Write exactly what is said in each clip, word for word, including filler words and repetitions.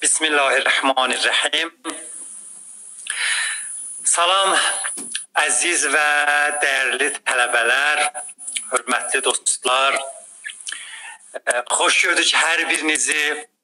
Bismillahirrahmanirrahim. Salam, əziz və dəyərli tələbələr, hörmətli dostlar. Xoş gördük hər birinizi.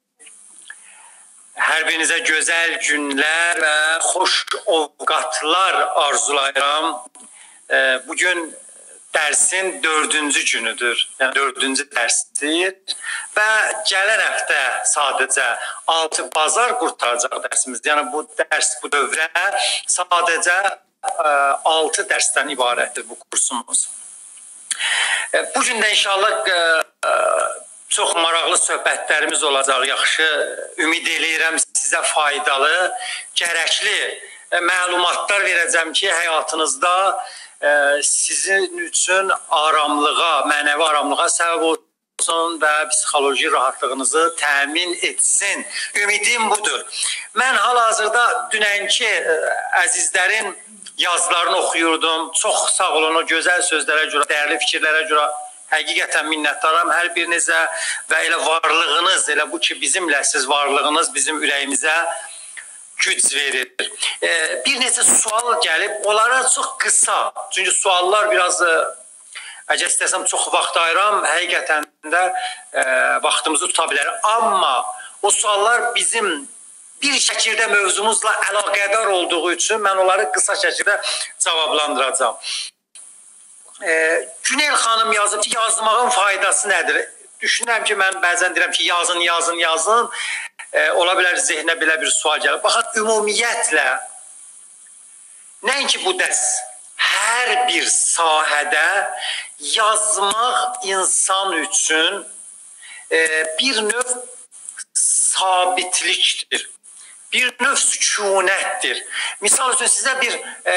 Hər birinizə gözəl günlər və xoş ovqatlar arzulayıram. Bugün dərsin dördüncü günüdür, yəni dördüncü dərsdir və gələn həftə sadəcə altı bazar qurtaracaq dərsimiz. Yəni bu dərs, bu dövrə sadəcə altı dərsdən ibarətdir bu kursumuz. Bugün də inşallah çox maraqlı söhbətlərimiz olacaq, yaxşı, ümid edirəm sizə faydalı, gərəkli məlumatlar verəcəm ki, həyatınızda sizin üçün aramlığa, mənəvi aramlığa səbəb olsun və psixoloji rahatlığınızı təmin etsin. Ümidim budur. Mən hal-hazırda dünənki əzizlərin yazılarını oxuyurdum. Çox sağ olun o gözəl sözlərə görə, dəyərli fikirlərə görə. Həqiqətən minnətdaram hər birinizə və elə varlığınız, elə bu ki bizimləsiz varlığınız bizim ürəyimizə güc verir. Bir neçə sual gəlib, onlara çox qısa, çünki suallar biraz, əgər istəsəm çox vaxt ayıram, həqiqətən də vaxtımızı tuta bilər. Amma o suallar bizim bir şəkildə mövzumuzla əlaqədar olduğu üçün mən onları qısa şəkildə cavablandıracağım. Günel xanım yazıb ki, yazmağın faydası nədir? Düşünürəm ki, mən bəzən deyirəm ki, yazın, yazın, yazın. E, ola bilər zehnə belə bir sual gəlir. Baxın, ümumiyyətlə, nəinki bu dərs, hər bir sahədə yazmaq insan üçün e, bir növ sabitlikdir. Bir növ sükunətdir. Misal üçün sizə bir e,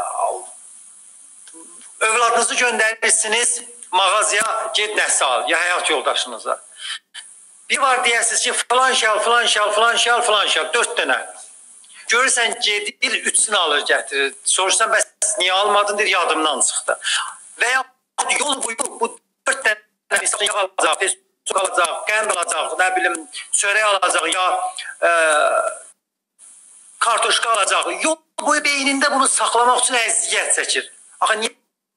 övladınızı göndərirsiniz mağazaya, ged nəsə al, ya həyat yoldaşınıza. Bir var deyəsiniz ki, falan şal, falan şal, falan şal, falan şal, dörd dənə. Görürsən, gedir, üçsünü alır, gətirir. Soruşsan, bəs niyə almadın, deyir, yadımdan çıxdı. Və ya yol boyu bu dörd dənə insan yağ alacaq, Facebook alacaq, qənd alacaq, nə bilim, çörək alacaq, ya e, kartoşka alacaq. Yol boyu beynində bunu saxlamaq üçün əziyyət çəkir. Axı, niyə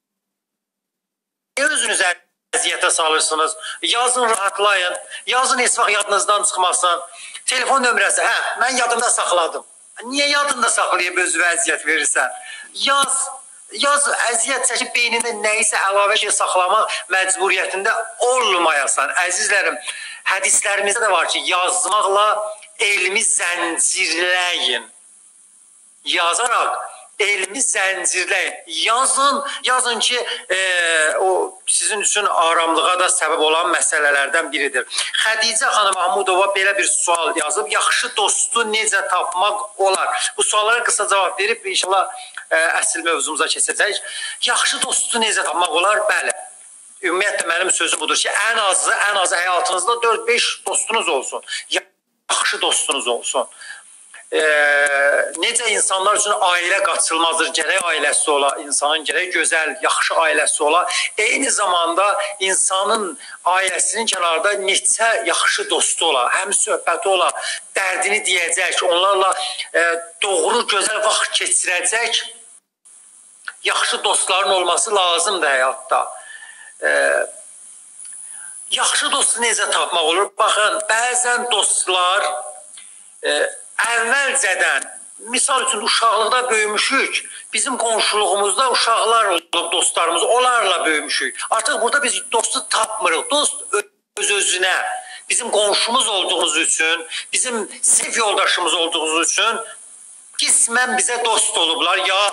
özünüzə əziyyətə salırsınız, yazın rahatlayın, yazın heç vaxt yadınızdan çıxmasın. Telefon nömrəsi, hə, mən yadımda saxladım. Niyə yadında saxlayıb özünə əziyyət verirsən? Yaz, yaz əziyyət çəkib beynində nəyisə əlavə şey saxlamaq məcburiyyətində olmayasan. Əzizlərim, hədislərimizdə də var ki, yazmaqla elmi zəncirləyin. Yazaraq elmi zəncirləyin. Yazın, yazın ki, e, o sizin üçün aramlığa da səbəb olan məsələlərdən biridir. Xədicə xanım Mahmudova belə bir sual yazıb. Yaxşı dostu necə tapmaq olar? Bu suallara qısa cavab verib, inşallah e, əsl mövzumuza keçəcək. Yaxşı dostu necə tapmaq olar? Bəli. Ümumiyyətlə, mənim sözüm budur ki, ən azı, ən azı həyatınızda dörd beş dostunuz olsun. Yaxşı dostunuz olsun. Ee, necə insanlar üçün ailə qaçılmazdır, gərək ailəsi ola, insanın gərək gözəl, yaxşı ailəsi ola. Eyni zamanda insanın ailəsinin kənarında neçə yaxşı dostu ola, həm söhbəti ola, dərdini deyəcək, onlarla e, doğru, gözəl vaxt keçirəcək yaxşı dostların olması lazımdır həyatda. Ee, yaxşı dostu necə tapmaq olur? Baxın, bəzən dostlar e, əvvəlcədən, misal üçün uşaqlıqda böyümüşük, bizim qonşuluğumuzda uşaqlar olub dostlarımız, onlarla böyümüşük. Artıq burada biz dostu tapmırıq. Dost öz-özünə, bizim qonşumuz olduğumuz üçün, bizim sev yoldaşımız olduğumuz üçün qismən bizə dost olublar. Ya,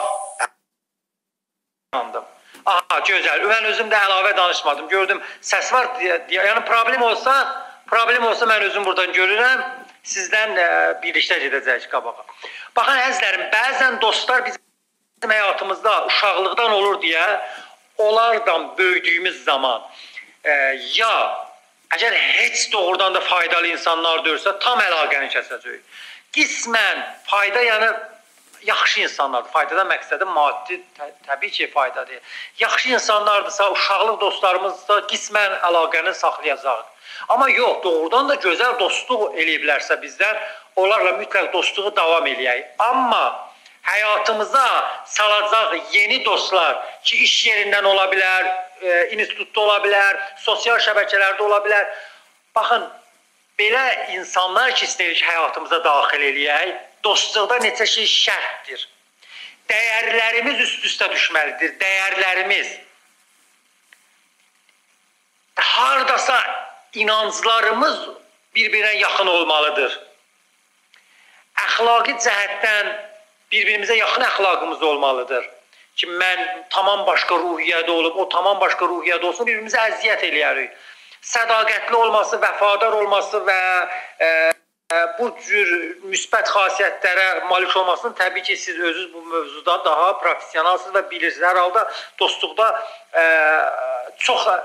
aha, gözəl. Mən özüm də əlavə danışmadım. Gördüm, səs var. Yəni, problem olsa, problem olsa mən özüm buradan görürəm. Sizdən e, birlikdə gedəcək qabağa. Baxın, əzizlərim, bəzən dostlar bizim həyatımızda uşaqlıqdan olur deyə, onlardan böyüdüyümüz zaman e, ya əgər heç doğrudan da faydalı insanlar dörsə, tam əlaqəni kəsəcək. Qismən fayda, yəni yaxşı insanlardır. Faydadan məqsədim maddi, tə təbii ki, fayda deyil. Yaxşı insanlardırsa, uşaqlıq dostlarımızsa qismən əlaqəni saxlayacaq. Amma yox, doğrudan da gözəl dostluq eləyiblərsə bizdən, onlarla mütləq dostluğu davam eləyək. Amma həyatımıza salacaq yeni dostlar ki, iş yerindən ola bilər, e, institutda ola bilər, sosial şəbəkələrdə ola bilər. Baxın, belə insanlar ki, istəyirik həyatımıza daxil eləyək, dostluqda neçə şey şərtdir. Dəyərlərimiz üst-üstə düşməlidir, dəyərlərimiz. Haradasa inanclarımız bir-birinə yaxın olmalıdır. Əxlaqi cəhətdən bir-birimizə yaxın əxlaqımız olmalıdır. Ki, mən tamam başqa ruhiyyədə olub, o tamam başqa ruhiyyədə olsun, bir-birimizə əziyyət eləyərik. Sədaqətli olması, vəfadar olması və e, bu cür müsbət xasiyyətlərə malik olmasını təbii ki, siz özünüz bu mövzuda daha professionalsınız və bilirsiniz. Hər halda dostluqda e, çox e,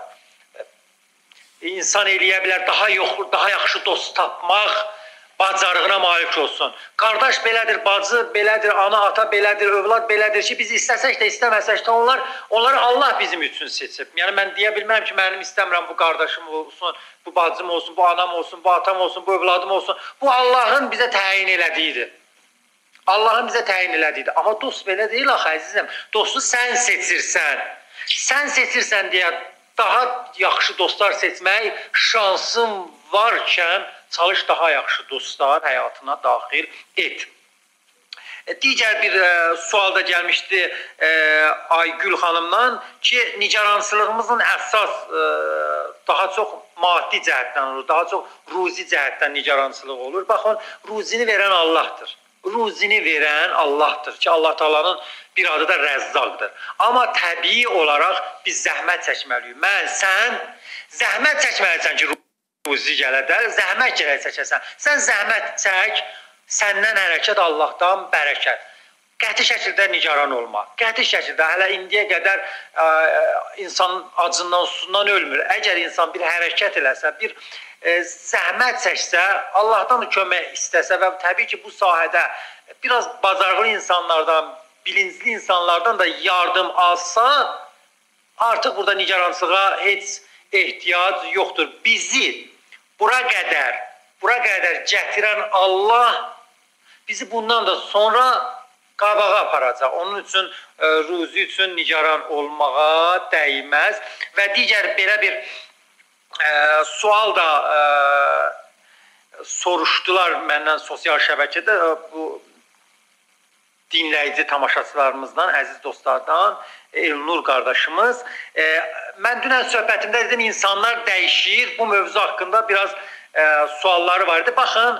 insan eləyə bilər, daha, yox, daha yaxşı dost tapmaq bacarığına malik olsun. Qardaş belədir, bacı belədir, ana, ata belədir, övlad belədir ki, biz istəsək də istəməsək də onlar, onları Allah bizim üçün seçib. Yəni mən deyə bilmərəm ki, mənim istəmirəm bu qardaşım olsun, bu bacım olsun, bu anam olsun, bu atam olsun, bu övladım olsun. Bu Allahın bizə təyin elədiyidir. Allahın bizə təyin elədiyidir. Amma dost belə deyil axı əzizim. Dostu sən seçirsən. Sən seçirsən deyə daha yaxşı dostlar seçmək şansın varkən çalış daha yaxşı dostlar həyatına daxil et. Digər bir e, sual da gəlmişdi e, Aygül xanımdan ki, nicaransılığımızın əsas e, daha çox maddi cəhətdən olur, daha çox ruzi cəhətdən nicaransılıq olur. Baxın, ruzini verən Allahdır. Ruzini verən Allahdır ki, Allah Taala'nın bir adı da Rəzzaqdır. Amma təbii olaraq biz zəhmət çəkməliyik. Mən, sən zəhmət çəkməlisən ki, ruzi gələdər, zəhmət gələ çəkəsən. Sən zəhmət çək, səndən hərəkət Allahdan bərəkət. Qəti şəkildə nigaran olma. Qəti şəkildə, hələ indiyə qədər ə, insan acından, susundan ölmür. Əgər insan bir hərəkət eləsə, bir ə, zəhmət çəksə, Allahdan kömək istəsə və təbii ki, bu sahədə biraz bacarıqlı insanlardan, bilincli insanlardan da yardım alsa, artıq burada nigarançılığa heç ehtiyac yoxdur. Bizi bura qədər, bura qədər gətirən Allah bizi bundan da sonra qabağa aparacaq. Onun üçün, e, ruzi üçün nigaran olmağa dəyməz. Və digər belə bir e, sual da e, soruşdular məndən sosial şəbəkədə. Bu dinləyici tamaşaçılarımızdan, əziz dostlardan, Elnur qardaşımız. E, mən dünən söhbətimdə dedim, insanlar dəyişir. Bu mövzu haqqında biraz e, sualları var idi. Baxın,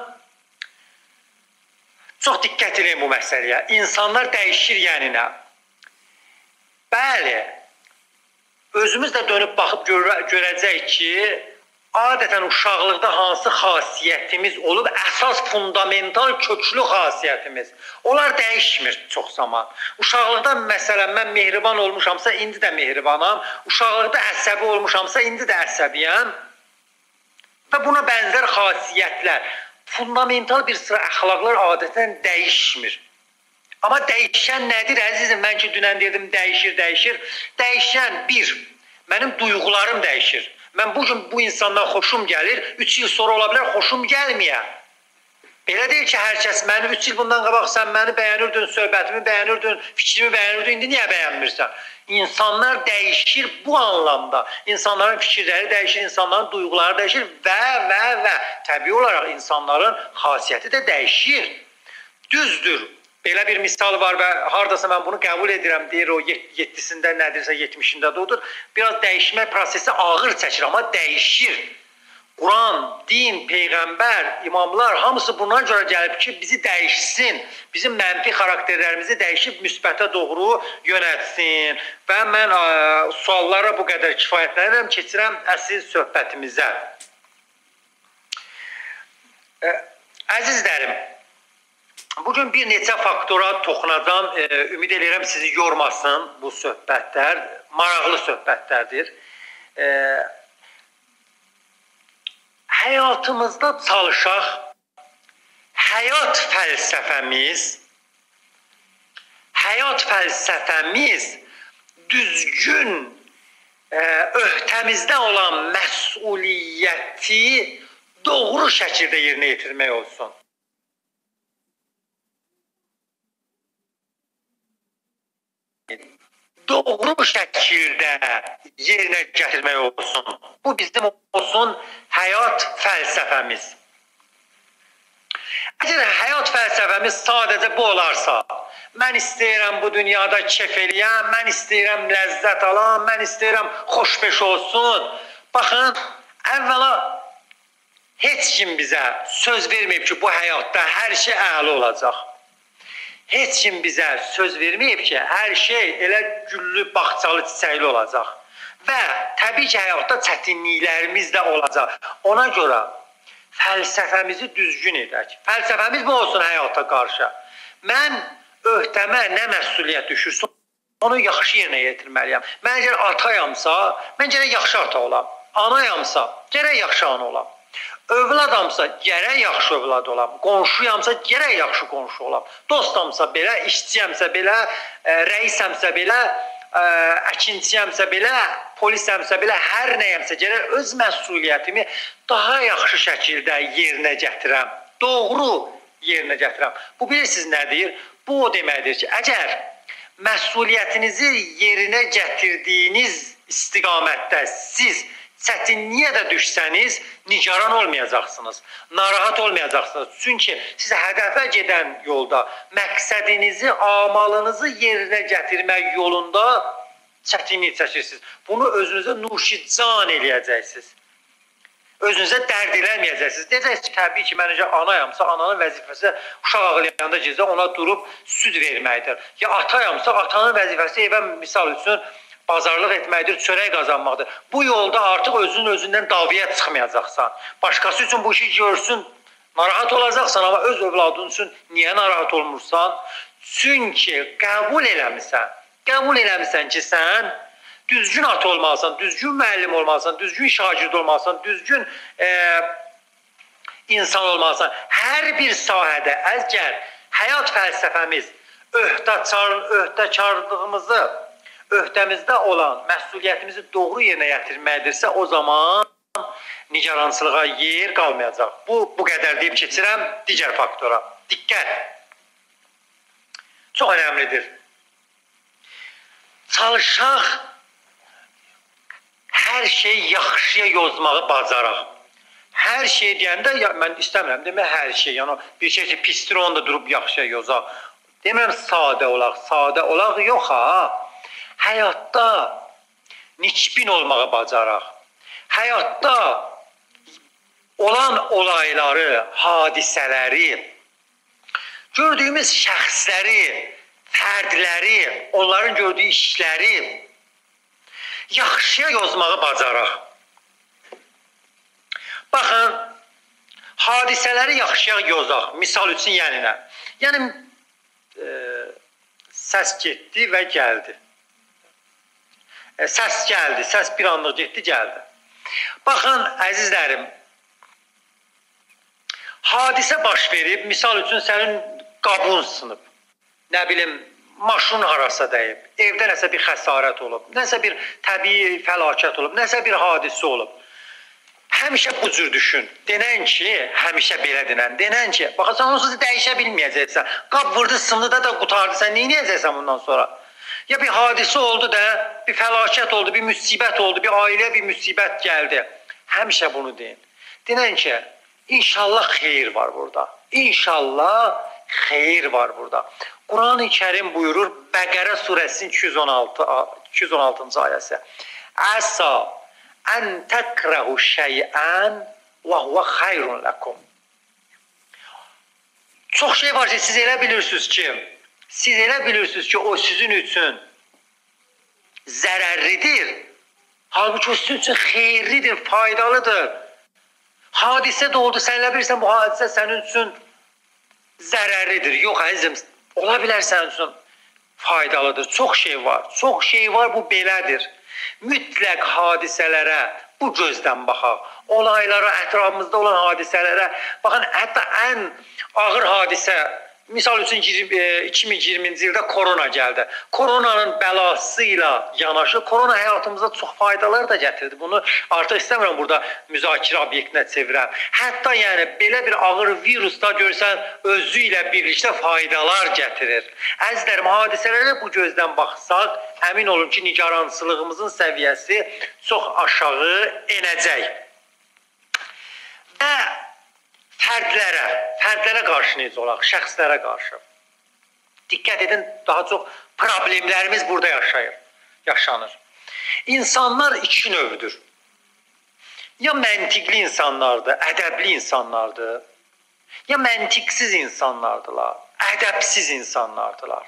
çox diqqət edin bu məsələyə. İnsanlar dəyişir yəni nə? Bəli, özümüz də dönüb baxıb görə, görəcək ki, adətən uşaqlıqda hansı xasiyyətimiz olub, əsas fundamental köklü xasiyyətimiz. Onlar dəyişmir çox zaman. Uşaqlıqda məsələn, mən mehriban olmuşamsa, indi də mehribanam. Uşaqlıqda əsəbi olmuşamsa, indi də əsəbiyəm. Və buna bənzər xasiyyətlər, fundamental bir sıra əxlaqlar adətən dəyişmir. Amma dəyişən nədir əzizim? Mən ki, dünən dedim, dəyişir, dəyişir. Dəyişən bir, mənim duyğularım dəyişir. Mən bugün bu insandan xoşum gəlir, üç il sonra ola bilər, xoşum gəlməyə. Belə deyil ki, hər kəs məni üç il bundan qabaq sən məni bəyənirdin, söhbətimi bəyənirdin, fikrimi bəyənirdin, indi niyə bəyənmirsən? İnsanlar dəyişir bu anlamda. İnsanların fikirləri dəyişir, insanların duyğuları dəyişir və, və, və. Təbii olaraq insanların xasiyyəti də dəyişir. Düzdür. Belə bir misal var və haradasa mən bunu qəbul edirəm, deyir o yeddisində nədirsə, yetmişində də odur. Biraz dəyişmə prosesi ağır çəkir, amma dəyişir. Quran, din, peyğəmbər, imamlar hamısı buna görə gəlib ki, bizi dəyişsin, bizim mənfi xarakterlərimizi dəyişib müsbətə doğru yönətsin. Və mən ə, suallara bu qədər kifayətlənirəm, keçirəm əsl söhbətimizə. Ə, əzizlərim, bugün bir neçə faktora toxunacam, e, ümid edirəm sizi yormasın bu söhbətlər, maraqlı söhbətlərdir. E, həyatımızda çalışaq, həyat fəlsəfəmiz həyat fəlsəfəmiz düzgün e, öhdəmizdə olan məsuliyyəti doğru şəkildə yerinə yetirmək olsun. Doğru şəkildə yerinə gətirmək olsun. Bu bizim olsun həyat fəlsəfəmiz. Əgər həyat fəlsəfəmiz sadəcə bu olarsa, mən istəyirəm bu dünyada kef eləyəm, mən istəyirəm ləzzət alam, mən istəyirəm xoşbeş olsun. Baxın, əvvəla heç kim bizə söz verməyib ki, bu həyatda hər şey əla olacaq. Heç kim bizə söz verməyib ki, hər şey elə güllü, baxçalı, çiçəkli olacaq. Və təbii ki, həyatda çətinliklərimiz də olacaq. Ona görə fəlsəfəmizi düzgün edək. Fəlsəfəmiz bu olsun həyata qarşı. Mən öhdəmə nə məsuliyyət düşürsə, onu yaxşı yerinə yetirməliyəm. Mən əgər atayamsa, mən gərək yaxşı ata olam. Anayamsa, gərək yaxşı ana olam. Övladamsa, gərək yaxşı övlad olam. Qonşuyamsa, gərək yaxşı qonşu olam. Dostamsa belə, işçiyəmsə belə, rəisəmsə belə, əkinçiyəmsə belə, polisəmsə belə, hər nəyəmsə gərək öz məsuliyyətimi daha yaxşı şəkildə yerinə gətirəm. Doğru yerinə gətirəm. Bu bilirsiniz nədir? Bu o deməkdir ki, əgər məsuliyyətinizi yerinə gətirdiyiniz istiqamətdə siz çətinliyə də düşsəniz, nigaran olmayacaqsınız, narahat olmayacaqsınız. Çünki siz hədəfə gedən yolda məqsədinizi, amalınızı yerinə gətirmək yolunda çətinlik çəkirsiniz. Bunu özünüzə nuşican eləyəcəksiniz. Özünüzə dərd eləməyəcəksiniz. Deyəcəksiniz ki, təbii ki, mən necə anayamsa, ananın vəzifəsi uşaq ağlayanda gecə ona durub süd verməkdir. Ya atayamsa, atanın vəzifəsi evə misal üçün bazarlıq etməkdir, çörək qazanmaqdır. Bu yolda artıq özünün özündən davaya çıxmayacaqsan. Başqası üçün bu işi görsün, narahat olacaqsan, amma öz övladın üçün niyə narahat olmursan? Çünki qəbul eləmirsən. Qəbul eləmirsən ki, sən düzgün ata olmalısan, düzgün müəllim olmalısan, düzgün şagird olmalısan, düzgün e, insan olmalısan. Hər bir sahədə əgər həyat fəlsəfəmiz öhdəkarlığımızı, öhdəmizdə olan məsuliyyətimizi doğru yerinə yetirməkdirsə, o zaman nigarançılığa yer qalmayacaq. Bu, bu qədər deyib keçirəm digər faktora. Diqqət. Çox önəmlidir. Çalışaq hər şeyi yaxşıya yozmağı bacaraq. Hər şey deyəndə, ya, mən istəmirəm demək hər şey. Yəni, bir şey ki, pistir onu da durub yaxşıya yozaq. Demirəm sadə olaq, sadə olaq yox ha. Həyatda nikbin olmağı bacaraq. Həyatda olan olayları, hadisələri, gördüyümüz şəxsləri, fərdləri, onların gördüyü işləri yaxşıya yozmağı bacaraq. Baxın, hadisələri yaxşıya yozaq. Misal üçün yəni nə? Yəni, e, səs getdi və gəldi. E, səs gəldi, səs bir anlıq getdi, gəldi. Baxın, əzizlərim, hadisə baş verib, misal üçün sənin qabun sınıb, nə bilim, maşın harasa dəyib, evdə nəsə bir xəsarət olub, nəsə bir təbii fəlakət olub, nəsə bir hadisə olub. Həmişə bu cür düşün. Denən ki, həmişə belə denən. Denən ki, baxasan, onsuz dəyişə bilməyəcəksən. Qab vurdu, sındı da da qutardı. Sən neynəyəcəksən bundan sonra? Ya bir hadisə oldu da, bir fəlakət oldu, bir müsibət oldu, bir ailəyə bir müsibət gəldi. Həmişə bunu deyin. Denən ki, inşallah xeyir var burada. İnşallah xeyir var burada. Quran-ı Kərim buyurur, Bəqərə surəsinin iki yüz on altı, iki yüz on altıncı ayəsi. Əsa ən təkrəhu şeyən və huvə xayrun ləkum. Çox şey var ki, siz elə bilirsiniz ki, siz elə bilirsiniz ki, o sizin üçün zərərlidir. Halbuki o sizin üçün xeyirlidir, faydalıdır. Hadisə də oldu, sən elə bilirsən, bu hadisə sənin üçün zərərlidir. Yox, əzizim, ola bilər sənin üçün faydalıdır. Çox şey var, çox şey var, bu belədir. Mütləq hadisələrə bu gözdən baxaq. Olaylara, ətrafımızda olan hadisələrə, baxın, hətta ən ağır hadisə Misal üçün iki min iyirminci ildə korona gəldi. Koronanın bəlasıyla yanaşı, korona həyatımıza çox faydalar da gətirdi. Bunu artıq istəmirəm burada müzakirə obyektinə çevirəm. Hətta yəni belə bir ağır virusda görsən, özü ilə birlikdə faydalar gətirir. Əzizlərim, hadisələrə bu gözdən baxsaq, əmin olun ki, nigarançılığımızın səviyyəsi çox aşağı enəcək. Və fərdlərə, fərdlərə qarşı necə olaq, şəxslərə qarşı. Diqqət edin, daha çox problemlərimiz burada yaşayır, yaşanır. İnsanlar iki növdür. Ya məntiqli insanlardır, ədəbli insanlardır, ya məntiqsiz insanlardılar, ədəbsiz insanlardılar.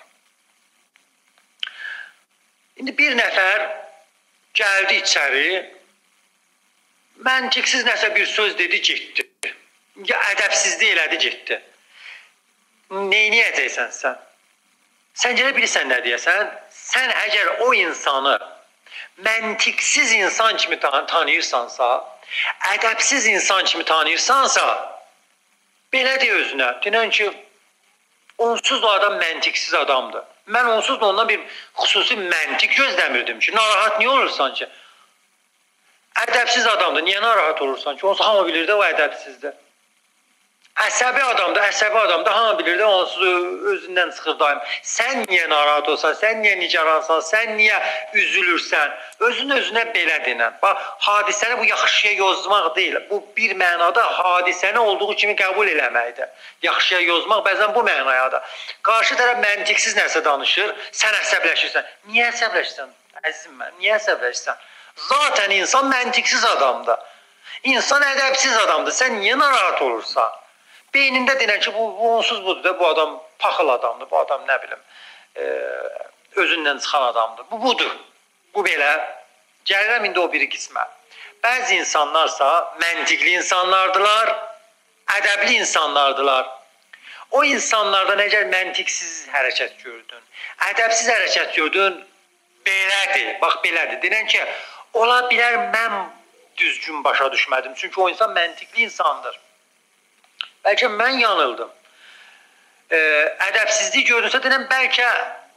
İndi bir nəfər gəldi içəri, məntiqsiz nəsə bir söz dedi, getdi. Ya ədəbsizlik elədi, getdi. Neyniyəcəksən sən? Sən gələ bilirsən nə deyəsən? Sən əgər o insanı məntiqsiz insan kimi tanıyırsansa, ədəbsiz insan kimi tanıyırsansa, belə deyə özünə. Denən ki, onsuz da adam məntiqsiz adamdır. Mən onsuz da ondan bir xüsusi məntiq gözləmirdim ki, narahat niyə olursan ki? Ədəbsiz adamdır, niyə narahat olursan ki? Onsuz hamı bilir də o ədəbsizdir. Əsəbi adamdır, əsəbi adamdır, hamı bilir də onsuz özündən çıxır daim. Sən niyə narahat olsan, sən niyə nigaransan, sən niyə üzülürsən? Özün özünə belə denən. Bax, hadisəni bu yaxşıya yozmaq deyil. Bu bir mənada hadisəni olduğu kimi qəbul eləməkdir. Yaxşıya yozmaq bəzən bu mənadadır. Qarşı tərəf məntiqsiz nəsə danışır, sən əsəbləşirsən. Niyə əsəbləşirsən? Əzizim mən, niyə əsəbləşirsən? Zaten insan məntiqsiz adamdır. İnsan ədəbsiz adamdır. Sən niyə narahat olursan? Beynində denən ki, bu, bu onsuz budur da, bu adam paxıl adamdır, bu adam nə bilim, e, özündən çıxan adamdır. Bu budur. Bu belə. Gəlirəm indi o biri qismə. Bəzi insanlarsa məntiqli insanlardılar, ədəbli insanlardılar. O insanlardan əgər məntiqsiz hərəkət gördün, ədəbsiz hərəkət gördün, belədir, bax belədir. Denən ki, ola bilər mən düzgün başa düşmədim, çünki o insan məntiqli insandır. Bəlkə mən yanıldım. Ə, ədəbsizlik gördünsə, denəm, bəlkə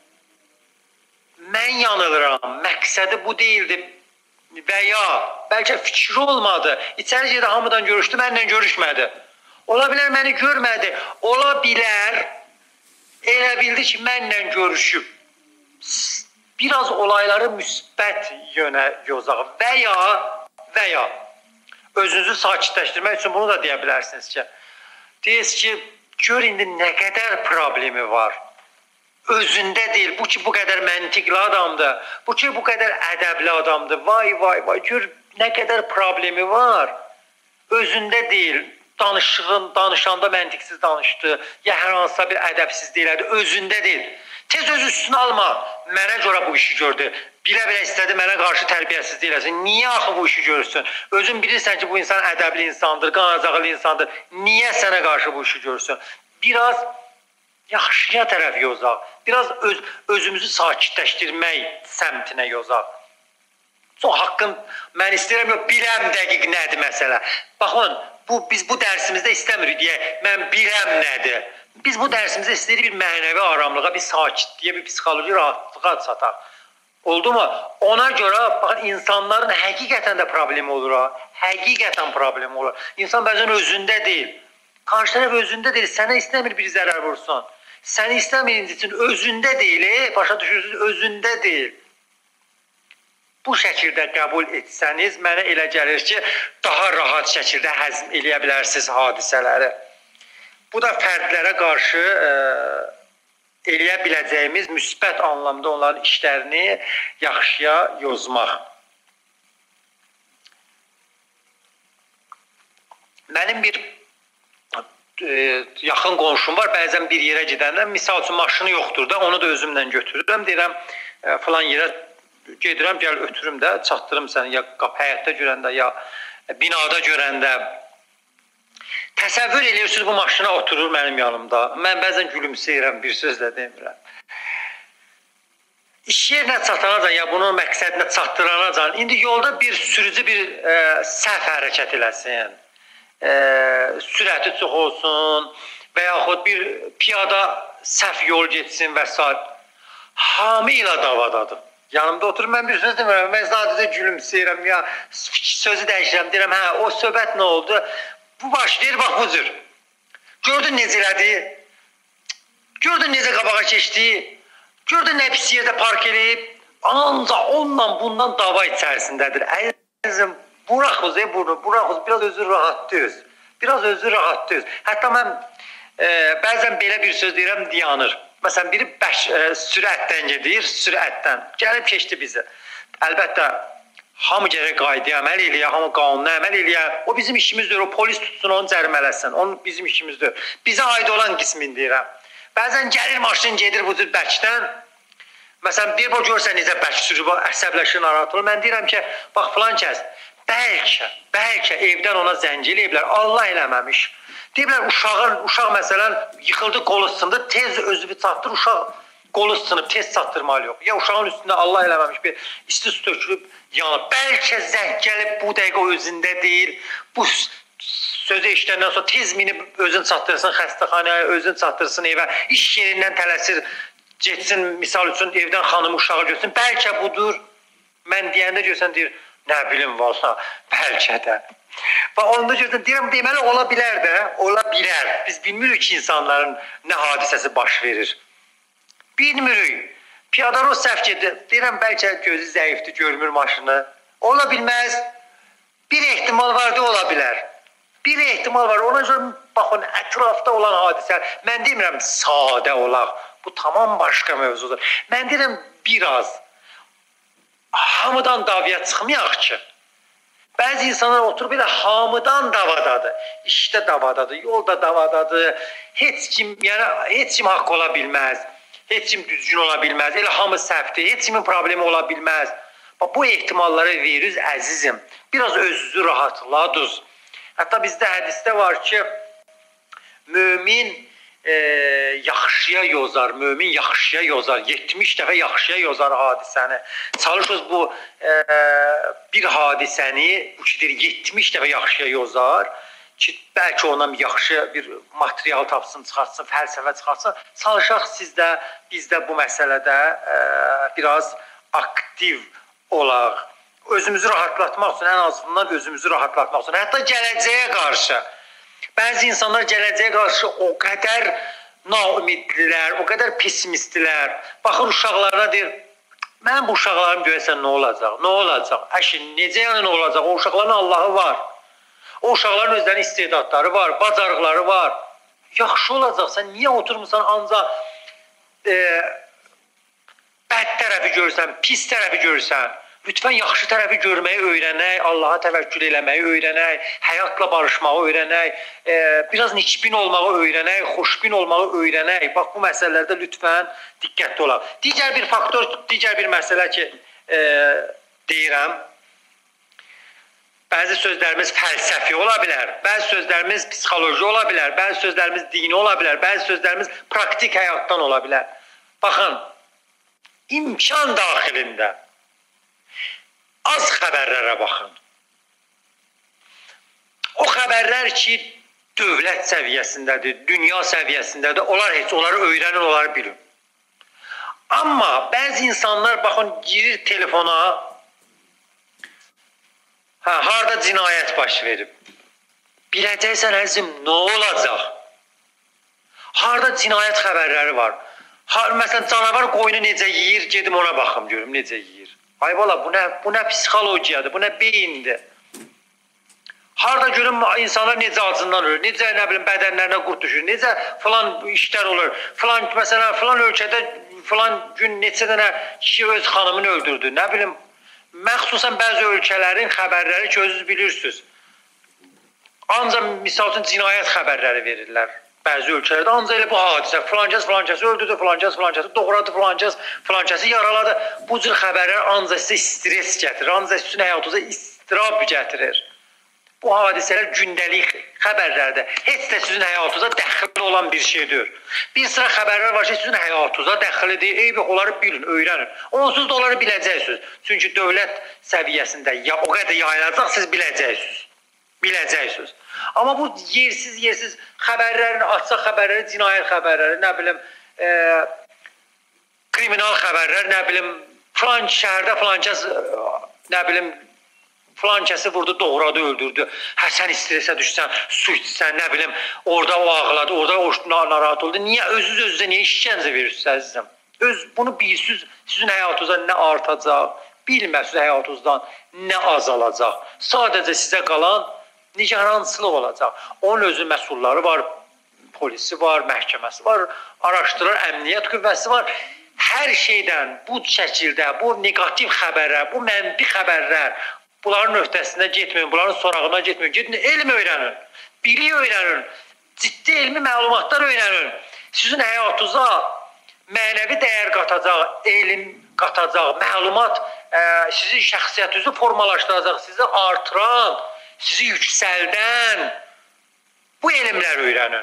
mən yanılıram, məqsədi bu deyildi və ya bəlkə fikri olmadı. İçəri yerdə hamıdan görüşdü, mənlə görüşmədi. Ola bilər məni görmədi. Ola bilər elə bildi ki, mənlə görüşüb. Biraz olayları müsbət yönə yozaq və ya və ya özünüzü sakitləşdirmək üçün bunu da deyə bilərsiniz ki, deyiz ki, gör indi nə qədər problemi var. Özündə deyil, bu ki bu qədər məntiqli adamdır, bu ki bu qədər ədəbli adamdır. Vay vay vay, gör nə qədər problemi var. Özündə deyil, danışığın, danışanda məntiqsiz danışdı, ya hər hansısa bir ədəbsizlik elədi, özündə deyil. Tez öz üstünü alma, mənə görə bu işi gördü. Bilə-bilə istədi, mənə qarşı tərbiyəsizlik eləsin. Niyə axı bu işi görürsün? Özün bilirsən ki, bu insan ədəbli insandır, qanacaqlı insandır. Niyə sənə qarşı bu işi görürsün? Biraz yaxşıya tərəf yozaq. Biraz öz, özümüzü sakitləşdirmək səmtinə yozaq. Çox haqqın, mən istəyirəm, yox, biləm dəqiq nədir məsələ. Baxın, bu, biz bu dərsimizdə istəmirik deyək, mən biləm nədir. Biz bu dərsimizdə istəyirik bir mənəvi aramlığa, bir sakitliyə, bir psixoloji rahatlığa çataq. Oldu mu? Ona görə baxın, insanların həqiqətən də problemi olur. Həqiqətən problemi olur. İnsan bəzən özündə deyil. Qarşı tərəf özündə deyil. Sənə istəmir bir zərər vursun. Səni istəməyiniz üçün özündə deyil. E, başa düşürsünüz, özündə deyil. Bu şəkildə qəbul etsəniz, mənə elə gəlir ki, daha rahat şəkildə həzm eləyə bilərsiniz hadisələri. Bu da fərdlərə qarşı e, eləyə biləcəyimiz müsbət anlamda onların işlərini yaxşıya yozmaq. Mənim bir e, yaxın qonşum var, bəzən bir yerə gedəndə, misal üçün maşını yoxdur da, onu da özümlə götürürəm, deyirəm, e, falan yerə gedirəm, gəl ötürüm də, çatdırım səni, ya qapı həyətdə görəndə, ya binada görəndə. Təsəvvür edirsiniz, bu maşına oturur mənim yanımda. Mən bəzən gülümsəyirəm, bir sözlə demirəm. İş yerinə çatanacan, ya bunun məqsədinə çatdıranacan, indi yolda bir sürücü bir e, səhv hərəkət eləsin, e, sürəti çox olsun və yaxud bir piyada səhv yol getsin və s. Hamı ilə davadadır. Yanımda oturur, mən bir söz demirəm, mən sadəcə gülümsəyirəm ya, sözü dəyişirəm, deyirəm, hə, o söhbət nə oldu? Bu başlayır, bax bu cür. Gördün necə elədi? Gördün necə qabağa keçdi? Gördün nə pis yerdə park edib? Ancaq onunla bundan dava içərisindədir. Əzizim, buraxız, e, bunu, buraxız, biraz özü rahatlıyız. Biraz özü rahatlıyız. Hətta mən e, bəzən belə bir söz deyirəm, dayanır. Məsələn, biri bəş, e, sürətdən gedir, sürətdən. Gəlib keçdi bizi. Əlbəttə, hamı gərək qaydaya əməl eləyə, hamı qanuna əməl eləyə. O bizim işimizdir, o polis tutsun, onu cərimələsin. O bizim işimizdir. Bizə aid olan qismin deyirəm. Bəzən gəlir maşın gedir bu cür bəkdən. Məsələn, bir bu görsən necə bək sürüb, əsəbləşir, narahat olur. Mən deyirəm ki, bax filan kəs, bəlkə, bəlkə evdən ona zəng eləyiblər, Allah eləməmiş. Deyiblər, uşağın, uşaq məsələn, yıxıldı, qolu sındı, tez özü bir çatdır, uşaq qolu sınıb, tez çatdırmalı yox. Ya uşağın üstündə Allah eləməmiş bir isti su tökülüb, yanıb. Bəlkə zəng gəlib bu dəqiqə özündə deyil, bu sözü işləndən sonra tez minib özün çatdırsın xəstəxanaya, özün çatdırsın evə, iş yerindən tələsir, getsin, misal üçün evdən xanımı uşağı götürsün, bəlkə budur. Mən deyəndə görsən deyir, nə bilim valla, bəlkə də. Və onda görsən, deyirəm, deməli ola bilər də, ola bilər. Biz bilmirik ki, insanların nə hadisəsi baş verir. Bilmirik. Piyadaro səhv gedir. Deyirəm, bəlkə gözü zəifdir, görmür maşını. Ola bilməz. Bir ehtimal var da ola bilər. Bir ehtimal var. Ona görə baxın, ətrafda olan hadisə. Mən demirəm, sadə olaq. Bu tamam başqa mövzudur. Mən deyirəm, biraz hamıdan davaya çıxmayaq ki. Bəzi insanlar oturub elə hamıdan davadadır. İşdə davadadır, yolda davadadır. Heç kim, yəni heç kim haqq ola bilməz. Heç kim düzgün ola bilməz. Elə hamı səhvdir. Heç kimin problemi ola bilməz. Bax, bu ehtimalları veririk əzizim. Biraz özünüzü rahatladınız. Hətta bizdə hədisdə var ki, mömin e, yaxşıya yozar, mömin yaxşıya yozar. yetmiş dəfə yaxşıya yozar hadisəni. Çalışırız bu e, bir hadisəni, bu kidir yetmiş dəfə yaxşıya yozar ki, bəlkə ondan yaxşı bir material tapsın, çıxartsın, fəlsəfə çıxartsın. Çalışaq sizdə, bizdə bu məsələdə e, biraz aktiv olaq. Özümüzü rahatlatmaq üçün, ən azından özümüzü rahatlatmaq üçün. Hətta gələcəyə qarşı. Bəzi insanlar gələcəyə qarşı o qədər naümidlilər, o qədər pesimistlər. Baxın uşaqlarına deyir, mən bu uşaqlarım görəsən nə olacaq? Nə olacaq? Əşin, necə yəni nə olacaq? O uşaqların Allahı var. O uşaqların özlərinin istedadları var, bacarıqları var. Yaxşı olacaq. Sən niyə oturmuşsan ancaq e, bəd tərəfi görürsən, pis tərəfi görürsən? Lütfən yaxşı tərəfi görməyi öyrənək, Allaha təvəkkül eləməyi öyrənək, həyatla barışmağı öyrənək, e, biraz nikbin olmağı öyrənək, xoşbin olmağı öyrənək. Bax, bu məsələlərdə lütfən diqqətli olaq. Digər bir faktor, digər bir məsələ ki, e, deyirəm, bəzi sözlərimiz fəlsəfi ola bilər, bəzi sözlərimiz psixoloji ola bilər, bəzi sözlərimiz dini ola bilər, bəzi sözlərimiz praktik həyatdan ola bilər. Baxın, imkan daxilində az xəbərlərə baxın. O xəbərlər ki, dövlət səviyyəsindədir, dünya səviyyəsindədir, onlar heç, onları öyrənin, onları bilin. Amma bəzi insanlar, baxın, girir telefona, hə, harada cinayət baş verib. Biləcəksən, əzim, nə olacaq? Harada cinayət xəbərləri var. Har, məsələn, canavar qoyunu necə yiyir, gedim ona baxım, görüm, necə yiyir. Ay bala, bu nə, bu nə psixologiyadır, bu nə beyindir. Harada görüm insanlar necə acından ölür, necə nə bilim bədənlərinə qurt düşür, necə filan işlər olur. Filan məsələn filan ölkədə filan gün neçə dənə kişi öz xanımını öldürdü. Nə bilim, məxsusən bəzi ölkələrin xəbərləri ki, özünüz bilirsiniz. Ancaq misal üçün cinayət xəbərləri verirlər. Bəzi ölkələrdə ancaq elə bu hadisə, filancəs filancəsi öldürdü, filancəs filancəsi doğradı, filancəs filancəsi yaraladı. Bu cür xəbərlər ancaq sizə stres gətirir, ancaq sizin həyatınıza istirab gətirir. Bu hadisələr gündəlik xəbərlərdir. Heç də sizin həyatınıza dəxil olan bir şeydir. Bir sıra xəbərlər var ki, sizin həyatınıza dəxildir. Eybi, onları bilin, öyrənin. Onsuz da onları biləcəksiniz. Çünki dövlət səviyyəsində ya o qədər yayılacaq, siz biləcəksiniz. Biləcəksiniz. Amma bu yersiz yersiz xəbərlərin, açıq xəbərləri, cinayət xəbərləri, nə bilim, e, kriminal xəbərlər, nə bilim, filan şəhərdə filan kəs, nə bilim, filan kəsi vurdu, doğradı, öldürdü. Hə, sən stresə düşsən, su içsən, nə bilim, orada o ağladı, orada o narahat oldu. Niyə özünüz özünüzə niyə işgəncə verirsiniz əzizim? Öz, bunu bilirsiniz, sizin həyatınızda nə artacaq, bilmərsiniz həyatınızdan nə azalacaq. Sadəcə sizə qalan nigarançılıq olacaq. Onun özü məsulları var, polisi var, məhkəməsi var, araşdırır, əmniyyət qüvvəsi var. Hər şeydən bu şəkildə, bu negativ xəbərlər, bu mənfi xəbərlər, bunların öhdəsində getməyin, bunların sorağına getməyin. Gedin, elm öyrənin, bilik öyrənin, ciddi elmi məlumatlar öyrənin. Sizin həyatınıza mənəvi dəyər qatacaq, elm qatacaq, məlumat ə, sizin şəxsiyyətinizi formalaşdıracaq, sizi artıran, sizi yüksəldən bu elmlər öyrənin.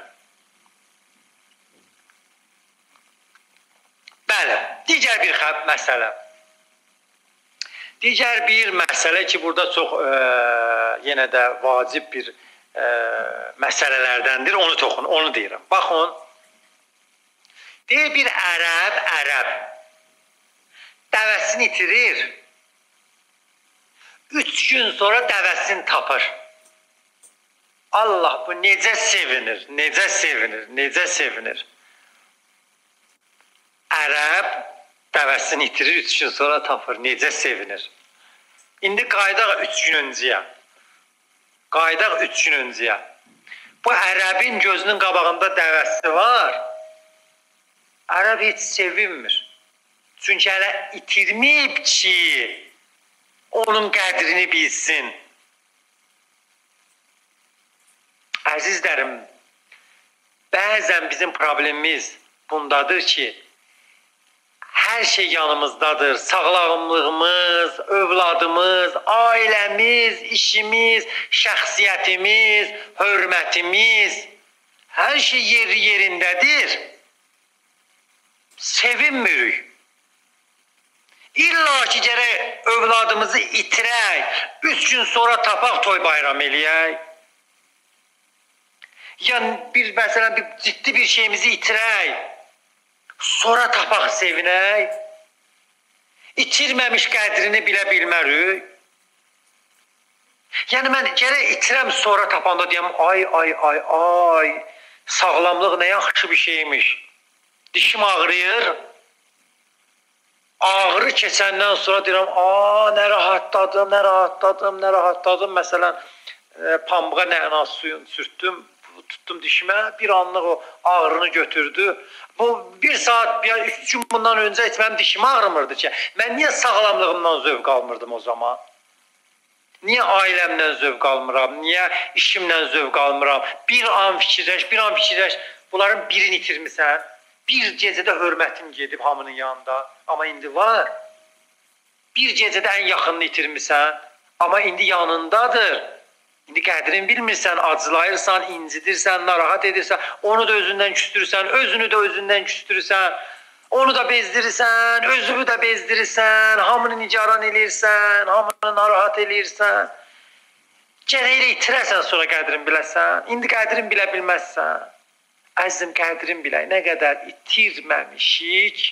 Bəli, digər bir məsələ. Digər bir məsələ ki, burada çox e, yenə də vacib bir e, məsələlərdəndir, onu toxun, onu deyirəm. Baxın, deyir bir ərəb, ərəb dəvəsini itirir, üç gün sonra dəvəsini tapır. Allah, bu necə sevinir, necə sevinir, necə sevinir. Ərəb dəvəsini itirir, üç gün sonra tapır, necə sevinir. İndi qaydaq üç gün öncəyə. Qaydaq üç gün öncəyə. Bu ərəbin gözünün qabağında dəvəsi var. Ərəb heç sevinmir. Çünki hələ itirməyib ki, onun qədrini bilsin. Əzizlərim, bəzən bizim problemimiz bundadır ki, hər şey yanımızdadır. Sağlamlığımız, övladımız, ailəmiz, işimiz, şəxsiyyətimiz, hörmətimiz, hər şey yeri yerindədir. Sevinmirik. İlla ki, gərək övladımızı itirək, üç gün sonra tapaq, toy bayram eləyək. Yəni, bir, məsələn, bir, ciddi bir şeyimizi itirək, sonra tapaq sevinək, itirməmiş qədrini bilə bilmərik. Yəni, mən gərək itirəm, sonra tapanda deyəm, ay, ay, ay, ay, sağlamlıq nə yaxşı bir şeymiş. Dişim ağrıyır, ağrı keçəndən sonra deyirəm, aa, nə rahatladım, nə rahatladım, nə rahatladım. Məsələn, e, pambığa nəna suyunu sürtdüm, tutdum dişimə, bir anlıq o ağrını götürdü. Bu bir saat, bir, üç gün bundan öncə heç mənim dişim ağrımırdı ki. Mən niyə sağlamlığımdan zövq almırdım o zaman? Niyə ailəmdən zövq almıram? Niyə işimdən zövq almıram? Bir an fikirləş, bir an fikirləş. Bunların birini itirmisən. Bir gecədə hörmətim gedib hamının yanında. Amma indi var. Bir gecədə ən yaxınını itirmisən. Amma indi yanındadır. İndi qədrini bilmirsən, acılayırsan, incidirsən, narahat edirsən, onu da özündən küstürürsən, özünü də özündən küstürürsən, onu da bezdirirsən, özünü də bezdirirsən, hamını nigaran eləyirsən, hamını narahat eləyirsən. Gərəklə itirəsən, sonra qədrini biləsən. İndi qədrini bilə bilməzsən. Əzizim, qədrini bilək. Nə qədər itirməmişik,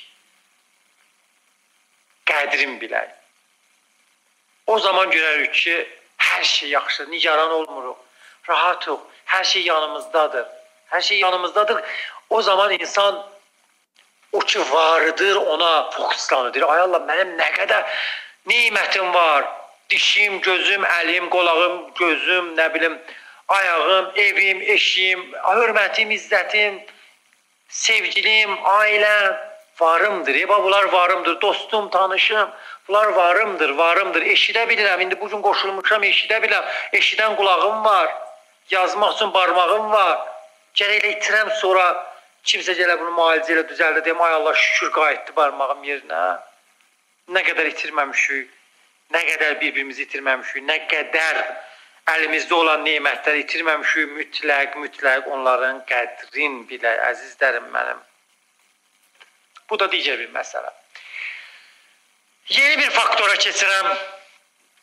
qədrini bilək. O zaman görərik ki, hər şey yaxşı, nigaran olmuruq, rahatıq, hər şey yanımızdadır. Hər şey yanımızdadır. O zaman insan o ki vardır, ona fokuslanır. Deyir, ay Allah, mənim nə qədər neymətim var. Dişim, gözüm, əlim, qolağım, gözüm, nə bilim, ayağım, evim, eşim, hörmətim, izzətim, sevgilim, ailəm varımdır. Eba, bunlar varımdır. Dostum, tanışım. Bunlar varımdır, varımdır. Eşidə bilirəm. İndi bugün qoşulmuşam, eşidə bilirəm. Eşidən qulağım var. Yazmaq üçün barmağım var. Gərəklə itirəm, sonra kimsə gələ bunu müalicə ilə düzəldi. Deyəm, ay Allah, şükür qayıtdı barmağım yerinə. Nə qədər itirməmişik, nə qədər bir-birimizi itirməmişik, nə qədər əlimizdə olan neymətləri itirməmişik, mütləq, mütləq onların qədrin bilə, əzizlərim mənim. Bu da digər bir məsələ. Yeni bir faktora keçirəm.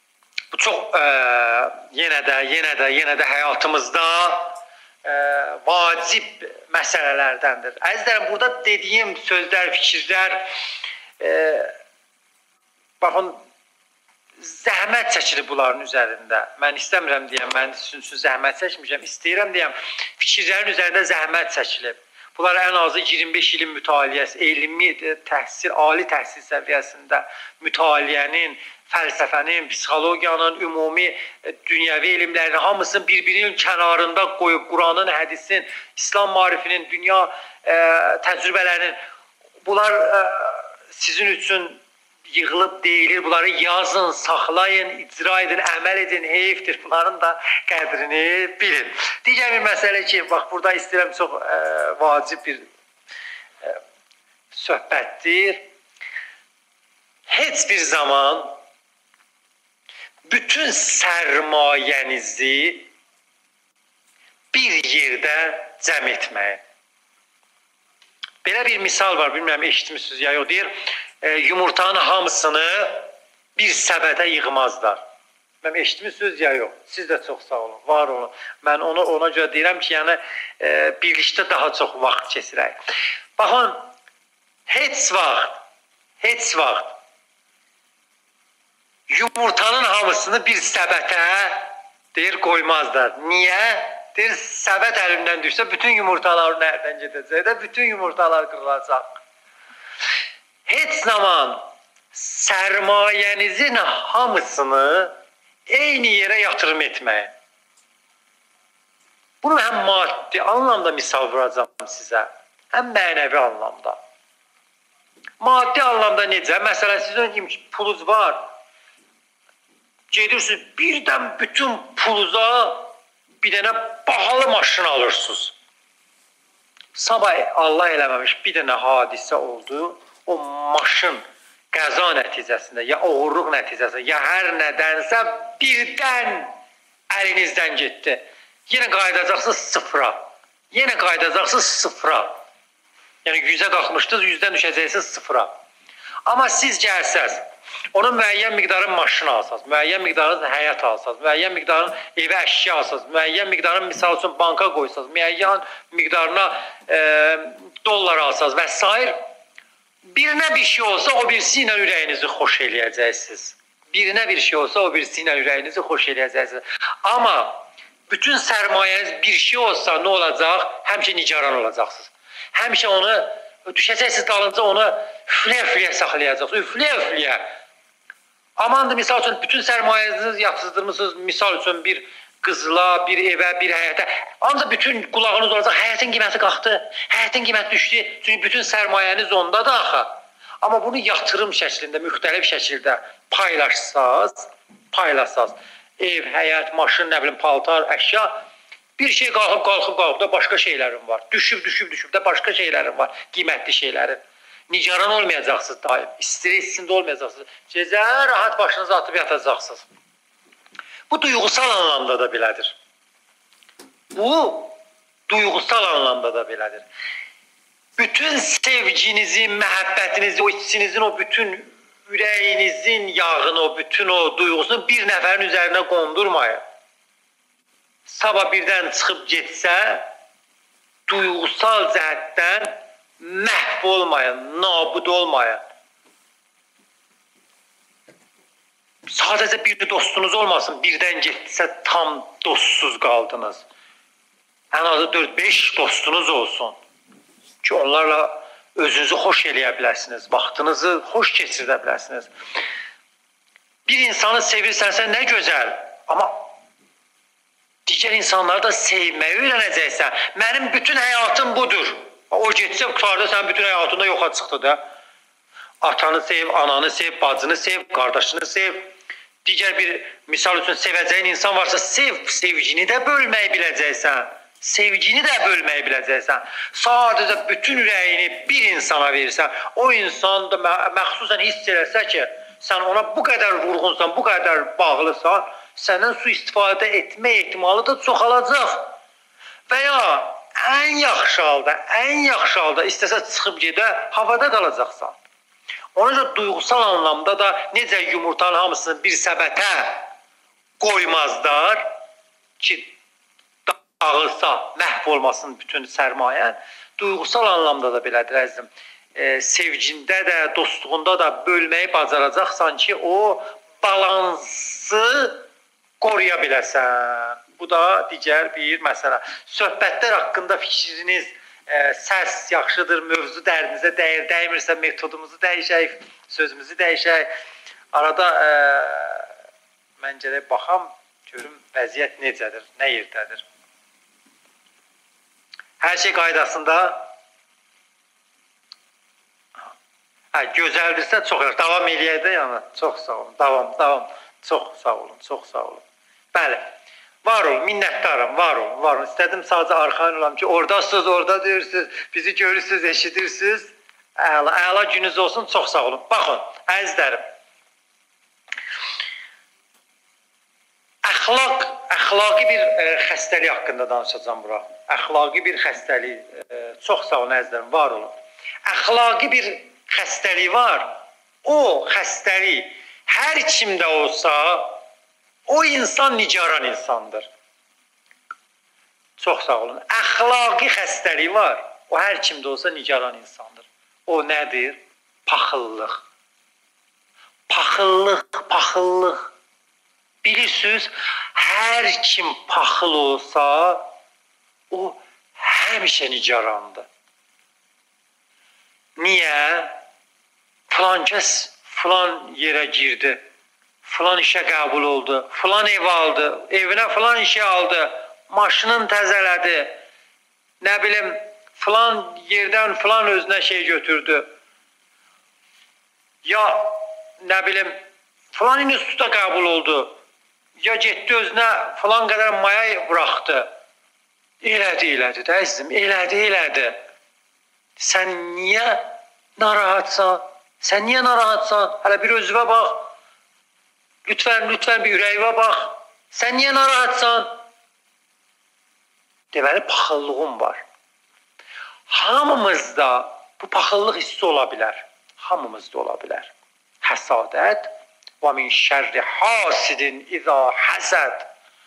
Bu çox e, yenə də, yenə də, yenə də həyatımızda e, vacib məsələlərdəndir. Əzizlərim, burada dediyim sözlər, fikirlər, e, baxın, zəhmət çəkilir bunların üzərində. Mən istəmirəm deyəm, mən sizin üçün zəhmət çəkmişəm, istəyirəm deyəm, fikirlərin üzərində zəhmət çəkilib. Bunlar ən azı iyirmi beş ilin mütaliəsi, elmi təhsil, ali təhsil səviyyəsində mütaliənin, fəlsəfənin, psixologiyanın, ümumi dünyəvi elmlərin hamısını bir-birinin kənarında qoyub, Quranın, hədisin, İslam marifinin, dünya e, təcrübələrinin, bunlar e, sizin üçün yığılıb deyilir, bunları yazın, saxlayın, icra edin, əməl edin, heyfdir. Bunların da qədrini bilin. Digər bir məsələ ki, bax, burada istəyirəm, çox e, vacib bir e, söhbətdir. Heç bir zaman bütün sərmayənizi bir yerdə cəm etməyin. Belə bir misal var, bilmirəm, eşitmişsiniz ya yox, deyir, e, yumurtanın hamısını bir səbətə yığmazlar. Mən eşitmişsiniz ya yox, siz də çox sağ olun, var olun. Mən onu ona görə deyirəm ki, yəni e, birlikdə daha çox vaxt keçirək. Baxın, heç vaxt, heç vaxt yumurtanın hamısını bir səbətə deyir qoymazlar. Niyə? Deyir, səbət əlimdən düşsə, bütün yumurtalar nereden gedəcək də, bütün yumurtalar qırılacaq. Heç zaman sərmayənizin hamısını eyni yerə yatırım etməyin. Bunu həm maddi anlamda misal vuracağım sizə, həm mənəvi anlamda. Maddi anlamda necə? Məsələn, sizin pulunuz var. Gedirsiniz, birdən bütün puluza bir dənə bahalı maşın alırsınız. Sabah Allah eləməmiş bir dənə hadisə oldu. O maşın qəza nəticəsində, ya oğurluq nəticəsində, ya hər nədənsə birdən əlinizdən getdi. Yenə qayıdacaqsınız sıfıra. Yenə qayıdacaqsınız sıfıra. Yəni yüzə qalxmışdınız, yüzdən düşəcəksiniz sıfıra. Amma siz gəlsəz, onun müəyyən miqdarın maşını alsaz, müəyyən miqdarın həyat alsaz, müəyyən miqdarın evə əşya alsaz, müəyyən miqdarın misal üçün banka qoysaz, müəyyən miqdarına e, dollar alsaz və s. Birinə bir şey olsa o birisi ilə ürəyinizi xoş eləyəcəksiniz. Birinə bir şey olsa o birisi ilə ürəyinizi xoş eləyəcəksiniz. Amma bütün sərmayəniz bir şey olsa nə olacaq? Həmişə nigaran olacaqsınız. Həmişə onu düşəcəksiniz dalınca onu üfləyə-üfləyə saxlayacaqsınız. Üfləyə-üfləyə. Amandır, misal üçün bütün sərmayənizi yatsızdırmışsınız. Misal üçün bir qızla, bir evə, bir həyətə. Ancaq bütün qulağınız olacaq. Həyətin qiyməti qalxdı, həyətin qiyməti düşdü. Çünki bütün sərmayəniz ondadır axı. Amma bunu yatırım şəklində, müxtəlif şəkildə paylaşsaz, paylaşsaz. Ev, həyət, maşın, nə bilim, paltar, əşya. Bir şey qalxıb, qalxıb, qalxıb da başqa şeylərin var. Düşüb, düşüb, düşüb də başqa şeylərin var. Qiymətli şeylərin. Nigaran olmayacaqsınız daim. Stres içində olmayacaqsınız. Gecə rahat başınızı atıb yatacaqsınız. Bu duyğusal anlamda da belədir. Bu duyğusal anlamda da belədir. Bütün sevginizi, məhəbbətinizi, o içinizin o bütün ürəyinizin yağını, o bütün o duyğusunu bir nəfərin üzərinə qondurmayın. Sabah birdən çıxıb getsə, duyğusal cəhətdən məhv olmayın, nabud olmayın. Sadəcə bir dostunuz olmasın, birdən getsə tam dostsuz qaldınız. Ən azı dörd beş dostunuz olsun ki, onlarla özünüzü xoş eləyə biləsiniz, vaxtınızı xoş keçirdə biləsiniz. Bir insanı sevirsənsə nə gözəl, amma digər insanları da sevməyi öyrənəcəksən. Mənim bütün həyatım budur. O getsə, qutarda sən bütün həyatında yoxa çıxdı da. Atanı sev, ananı sev, bacını sev, qardaşını sev. Digər bir misal üçün sevəcəyin insan varsa sev, sevgini də bölməyi biləcəksən. Sevgini də bölməyi biləcəksən. Sadəcə bütün ürəyini bir insana verirsən. O insan da məxsusən hiss eləsə ki, sən ona bu qədər vurğunsan, bu qədər bağlısan, səndən su istifadə etmə ehtimalı da çoxalacaq. Və ya ən yaxşı halda, ən yaxşı halda istəsə çıxıb gedə, havada qalacaqsan. Ona görə duyğusal anlamda da necə yumurtanın hamısını bir səbətə qoymazlar ki, dağılsa, məhv olmasın bütün sərmayən. Duyğusal anlamda da belədir, əzizim. E, sevgində də, dostluğunda da bölməyi bacaracaqsan ki, o balansı qoruya biləsən. Bu da digər bir məsələ. Söhbətlər haqqında fikriniz, e, səs yaxşıdır, mövzu dərdinizə dəyir, dəymirsə metodumuzu dəyişək, sözümüzü dəyişək. Arada e, məncə də baxam, görüm vəziyyət necədir, nə yerdədir. Hər şey qaydasında. Hə, gözəldirsə çox yaxşı. Davam eləyək də yəni. Çox sağ olun. Davam, davam. Çox sağ olun, çox sağ olun. Bəli. Var olun, minnətdarım, var olun, var olun. İstədim sadəcə arxayın olam ki, oradasınız, orada deyirsiniz, bizi görürsünüz, eşidirsiniz. Əla, əla gününüz olsun, çox sağ olun. Baxın, əzizlərim. Əxlaq, əxlaqi bir e, xəstəlik haqqında danışacağım bura. Əxlaqi bir xəstəlik, e, çox sağ olun əzizlərim, var olun. Əxlaqi bir xəstəlik var, o xəstəlik hər kimdə olsa, o insan nigaran insandır. Çox sağ olun. Əxlaqi xəstəlik var, o hər kimdə olsa nigaran insandır. O nədir? Paxıllıq. Paxıllıq, paxıllıq. Bilirsiniz, hər kim paxıl olsa, o həmişə nigarandır. Niyə? Filan kəs filan yerə girdi, filan işə qəbul oldu, filan ev aldı, evinə filan işə aldı, maşının təzələdi, nə bilim, filan yerdən filan özünə şey götürdü. Ya, nə bilim, filan instituta qəbul oldu. Ya getdi özünə filan qədər maya buraxdı. Elədi, elədi də əzizim, elədi, elədi. Sən niyə narahatsan? Sən niyə narahatsan? Hələ bir özüvə bax. Lütfən, lütfən bir ürəyivə bax. Sən niyə narahatsan? Deməli, paxıllığım var. Hamımızda bu paxıllıq hissi ola bilər. Hamımızda ola bilər. Həsadət. Və min şərri hasidin izə həsəd.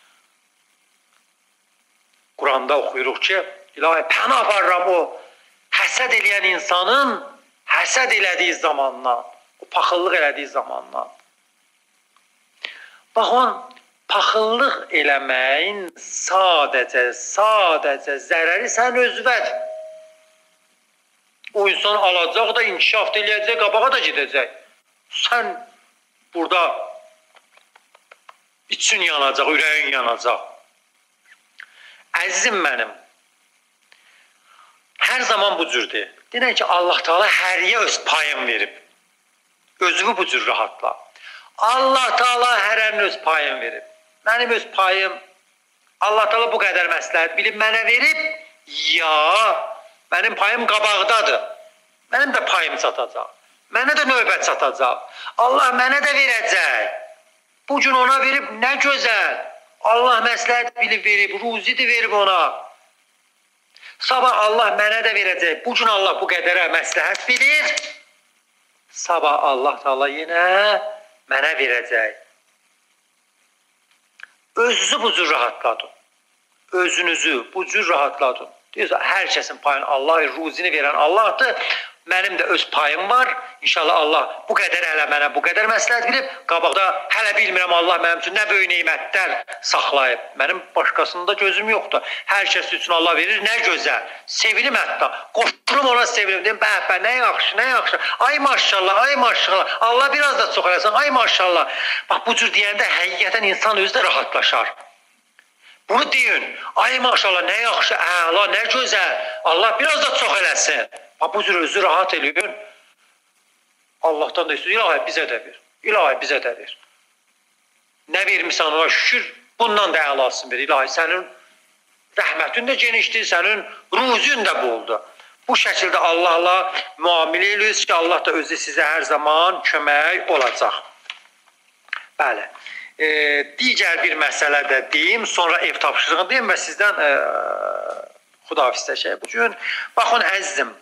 Quranda oxuyuruq ki, ilahi pənah aparıram o həsəd eləyən insanın həsəd elədiyi zamandan, o paxıllıq elədiyi zamandan. Baxın, paxıllıq eləməyin sadəcə, sadəcə zərəri sən özüvədir. O insan alacaq da, inkişaf da eləyəcək, qabağa da gedəcək. Sən burada için yanacaq, ürəyin yanacaq. Əzizim mənim, hər zaman bu cürdür. Deyək ki, Allah Teala həriyə öz payını verib. Özümü bu cür rahatla. Allah Teala hərənin öz payını verib. Mənim öz payım, Allah Teala bu qədər məsləhət bilib mənə verib, ya, mənim payım qabaqdadır. Mənim də payım çatacaq. Mənə də növbət çatacaq. Allah mənə də verəcək. Bu gün ona verib, nə gözəl. Allah məsləhət bilib verib, ruzi də verib ona. Sabah Allah mənə də verəcək. Bu gün Allah bu qədərə məsləhət bilir. Sabah Allah Teala yenə mənə verəcək. Özünüzü bu cür rahatladın. Özünüzü bu cür rahatladın. Deyirsə, hər kəsin payını Allah, ruzini verən Allahdır. Mənim də öz payım var. İnşallah Allah bu qədər hələ mənə bu qədər məsləhət bilib. Qabaqda hələ bilmirəm Allah mənim üçün nə böyük neymətlər saxlayıb. Mənim başqasında gözüm yoxdur. Hər kəs üçün Allah verir, nə gözəl. Sevinim hətta. Qoşulum ona sevinim. Deyim, bə, bə, nə yaxşı, nə yaxşı. Ay maşallah, ay maşallah. Allah biraz da çox eləsin, ay maşallah. Bax, bu cür deyəndə həqiqətən insan özü də rahatlaşar. Bunu deyin, ay maşallah, nə yaxşı, əla, nə gözəl. Allah biraz da çox eləsin. Bu cür özü rahat eləyir. Allahdan da istiyor. İlahi bizə də ver. İlahi bizə də ver. Nə vermişsən ona şükür. Bundan da əlasını ver. İlahi sənin rəhmətin də genişdir. Sənin ruzun da boldur. Bu şəkildə Allahla müamilə edirsiniz ki, Allah da özü sizə hər zaman kömək olacaq. Bəli. E, digər bir məsələ də deyim. Sonra ev tapşırığını deyim və sizdən e, xudahafizləşək bu gün. Baxın əzizim.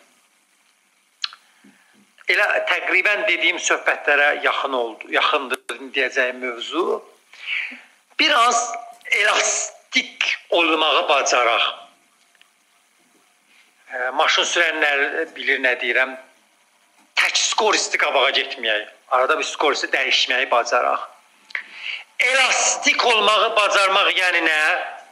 Elə təqribən dediyim söhbətlərə yaxın oldu, yaxındır deyəcəyim mövzu. biraz elastik olmağı bacaraq. E, maşın sürənlər bilir nə deyirəm. Tək skoristi qabağa getməyək. Arada bir skoristi dəyişməyi bacaraq. Elastik olmağı bacarmaq yəni nə?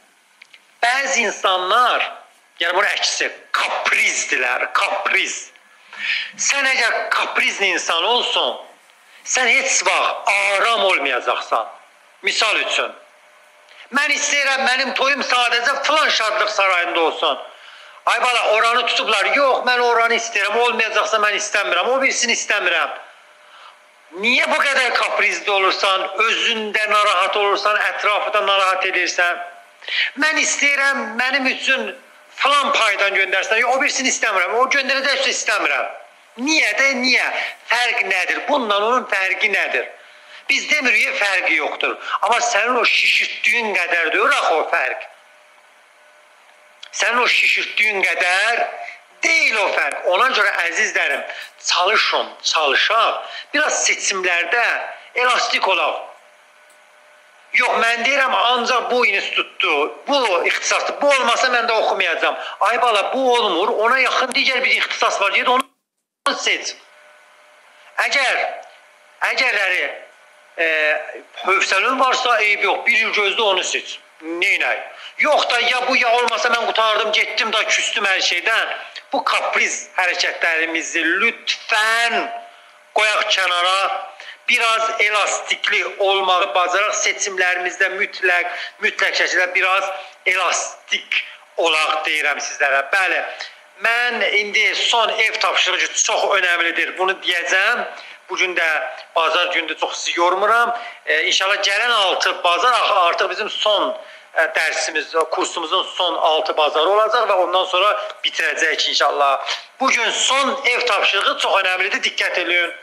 Bəzi insanlar, yəni bunun əksi, kaprizdirlər, kapriz. Sən əgər kaprizli insan olsun, sən heç vaxt aram olmayacaqsan. Misal üçün, mən istəyirəm, mənim toyum sadəcə filan şadlıq sarayında olsun. Ay bala, oranı tutublar. Yox, mən oranı istəyirəm, olmayacaqsa mən istəmirəm, o birisini istəmirəm. Niyə bu qədər kaprizli olursan, özündə narahat olursan, ətrafı da narahat edirsən? Mən istəyirəm, mənim üçün filan paydan göndərsən, o birisini istəmirəm, o göndərəcəksə istəmirəm. Niyə də, niyə? Fərq nədir? Bundan onun fərqi nədir? Biz demirik, fərqi yoxdur. Amma sənin o şişirtdüyün qədərdir, yox o fərq. Sənin o şişirtdüyün qədər deyil o fərq. Ona görə əzizlərim, çalışın, çalışaq. Biraz seçimlərdə elastik olaq. Yox, mən deyirəm, ancaq bu institutdur, bu ixtisasdır. Bu olmasa mən də oxumayacağam. Ay bala, bu olmur, ona yaxın digər bir ixtisas var. Ged onu seç. Əgər, əgərləri e, hövsəlin varsa, eyb yox, bir il gözdə onu seç. Neynək? Yox da ya bu ya olmasa mən qutardım, getdim da küstüm hər şeydən. Bu kapriz hərəkətlərimizi lütfən qoyaq kənara. Biraz elastikli olmağı bacaraq, seçimlərimizdə mütləq, mütləq şəkildə biraz elastik olaq deyirəm sizlərə. Bəli, mən indi son ev tapşırıcı çox önəmlidir, bunu deyəcəm. Bugün də bazar gündür, çox sizi yormuram. E, İnşallah gələn altı bazar artıq bizim son e, dərsimiz, kursumuzun son altı bazarı olacaq və ondan sonra bitirəcəyik inşallah. Bugün son ev tapşırığı çox önəmlidir, diqqət edin.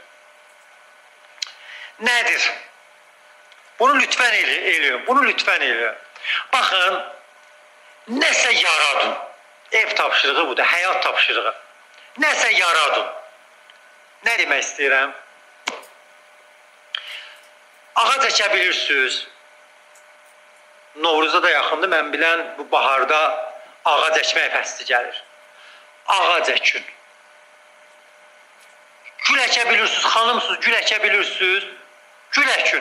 Nədir? Bunu lütfən eləyin, bunu lütfən eləyin. Baxın, nəsə yaradın. Ev tapşırığı budur, həyat tapşırığı. Nəsə yaradın. Nə demək istəyirəm? Ağac əkə bilirsiniz. Novruza da yaxındır, mən bilən bu baharda ağac əkmək fəsli gəlir. Ağac əkin. Gül əkə bilirsiniz, xanımsınız, gül əkə bilirsiniz. Gül əkin.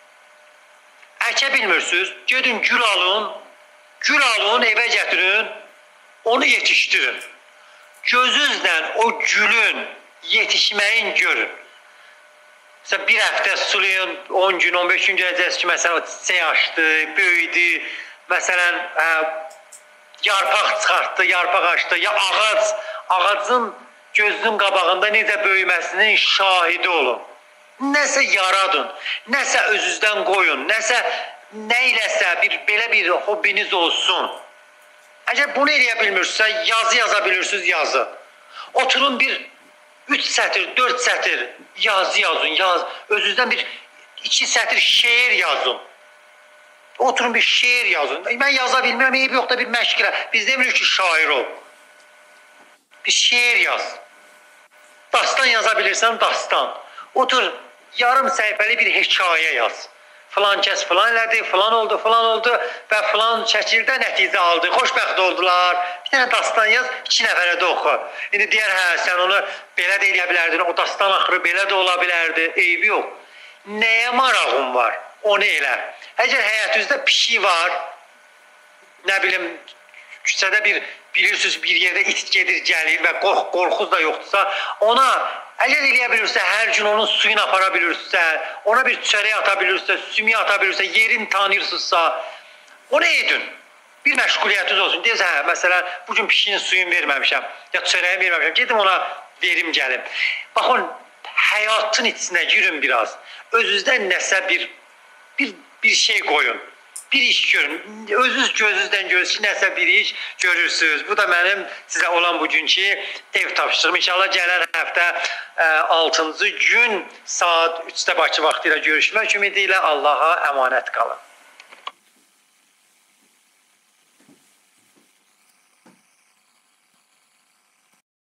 Əkə bilmirsiniz, gedin gül alın, gül alın, evə gətirin, onu yetişdirin. Gözünüzlə o gülün yetişməyin görün. Məsələn, bir həftə sulayın, on gün, on beş gün gələcəksiniz ki, məsələn, o çiçək açdı, böyüdü, məsələn, ə, yarpaq çıxartdı, yarpaq açdı, ya ağac, ağacın gözünün qabağında necə böyüməsinin şahidi olun. Nəsə yaradın, nəsə özünüzdən qoyun, nəsə nə iləsə bir, belə bir hobbiniz olsun. Əgər bunu eləyə bilmirsinizsə, yazı yaza bilirsiniz, yazı. Oturun bir üç sətir, dörd sətir yazı yazın, yaz. Özünüzdən bir iki sətir şeir yazın. Oturun bir şeir yazın. Mən yaza bilmirəm, eyb yox da bir məşqilə. Biz demirik ki, şair ol. Bir şeir yaz. Dastan yaza bilirsən, dastan. Otur, yarım səhifəli bir hekayə yaz. Filan kəs filan elədi, filan oldu, filan oldu və filan şəkildə nəticə aldı. Xoşbəxt oldular. Bir dənə dastan yaz, iki nəfərə də oxu. İndi deyər, hə, sən onu belə də eləyə bilərdin, o dastan axırı belə də ola bilərdi. Eybi yox. Nəyə marağın var? Onu elə. Əgər həyatınızda pişik var, nə bilim, küçədə bir, bilirsiniz, bir yerdə it gedir, gəlir və qorx, qorxuz da yoxdursa, ona əgər eləyə bilirsə, hər gün onun suyunu apara bilirsə, ona bir çörək ata bilirsə, sümüyə ata bilirsə, yerini tanıyırsınızsa, onu edin. Bir məşğuliyyətiniz olsun. Deyirsə, hə, məsələn, bugün pişiyin suyunu verməmişəm, ya çörəyi verməmişəm, gedim ona verim gəlim. Baxın, həyatın içinə girin biraz. Özünüzdən nəsə bir, bir, bir şey qoyun. Bir iş görün. Özünüz gözünüzdən görürsünüz ki, nəsə bir iş görürsünüz. Bu da mənim sizə olan bugünkü ev tapşırığım. İnşallah gələn həftə altıncı gün saat üçdə Bakı vaxtı ilə görüşmək ümidi ilə Allaha əmanət qalın.